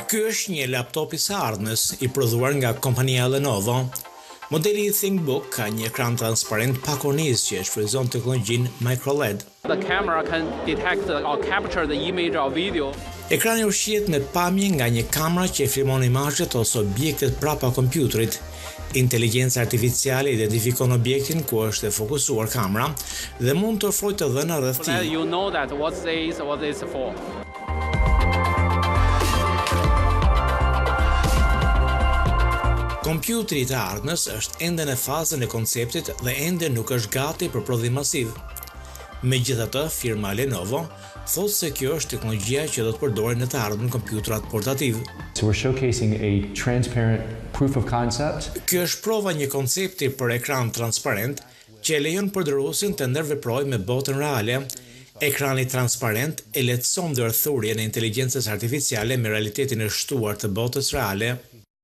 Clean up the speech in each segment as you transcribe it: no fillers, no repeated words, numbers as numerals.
Ky është një laptop i së ardhmes i prodhuar nga kompania Lenovo. Modeli i ThinkBook ka një ekran transparent pa kornizë që shfrytëzon teknologjinë microLED. The camera can detect or capture the image or video. Ekrani ushqihet me pamje nga një kamera që filmon imazhet ose objektet brapa kompjuterit. Inteligjenca artificiale identifikon objektin ku është e fokusuar kamera dhe mund të ofrojë të dhëna rreth tij. You know that what is for. Kompjuteri i ardhmes është ende në fazën e konceptit dhe ende nuk është gati për prodhim masiv. Megjithatë, firma Lenovo thotë se kjo është teknologjia që do të përdoren në të ardhmen kompjuterat portativ. So we're showcasing a transparent proof of concept. Kjo është prova një koncepti për ekran transparent që e lejon përdoruesin të ndërveprojë me botën reale. Ekrani transparent e lehtëson ndërthurjen e inteligjencës artificiale me realitetin e shtuar të botës reale.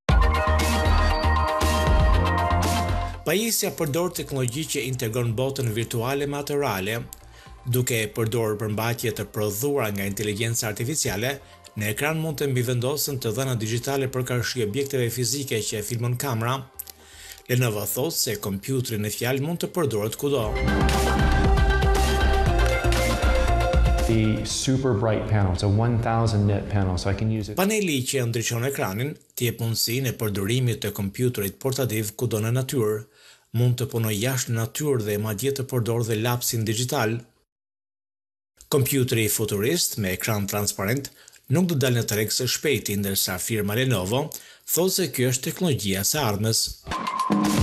Pajisja përdor teknologji që integron botën virtuale me atë reale, duke përdorur përmbajtje të prodhuara nga inteligjenca artificiale, në ekran mund të mbivendosen të dhëna digjitale përkarshi objekteve fizike që e filmon kamera. Lenovo thotë se kompjuteri në fjalë mund të përdoret kudo. The super bright panel, it's a 1000 nit panel, so I can use it. Paneli që ndriçon ekranin të jep mundësinë e përdorimit të kompjuterit portativ kudo në natyrë, mund të punojë jashtë natyrë dhe madje të përdorë dhe lapsin digjital. Kompjuteri futurist me ekran transparent nuk do dalë në treg së shpejti, ndërsa firma Lenovo thotë se kjo është teknologjia e së ardhmes.